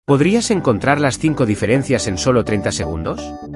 ¿Podrías encontrar las 5 diferencias en solo 30 segundos?